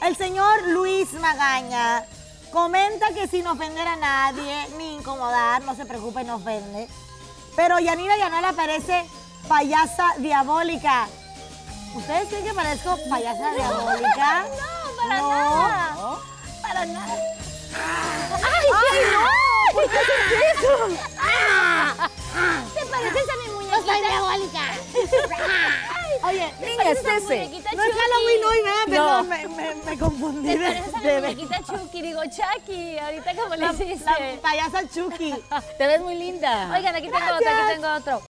El señor Luis Magaña comenta que sin ofender a nadie, ni incomodar, no se preocupe, no ofende. Pero Yanira Llanera parece payasa diabólica. ¿Ustedes creen que parezco payasa diabólica? No, para nada. ¿No? Para nada. ¡Ay, no! ¿Por qué haces eso? ¿Te pareces a mi muñequita? ¡No soy diabólica! Oye, Niña, es ese. no es Halloween hoy, ¿verdad? No. Perdón, me confundí. Te pareces a mi muñequita Chucky, digo Chucky, ahorita como le hiciste. La payasa Chucky. Te ves muy linda. Oigan, aquí tengo otro, aquí tengo otro.